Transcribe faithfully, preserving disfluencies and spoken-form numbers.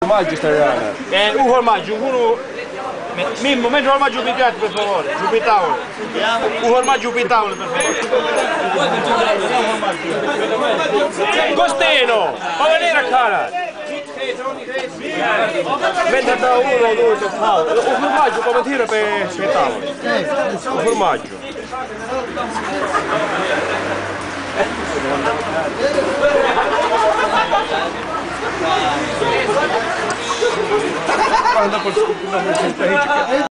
Formaggio italiano. Eh, un formaggio, uno... Mimmo, metti un formaggio sul piatto per favore, su per tavolo. Un formaggio per tavolo per favore. Costino, fa venire a cara. Mentre da uno o due per tavolo. Un formaggio come tira per, per tavolo. Un formaggio. Quando posso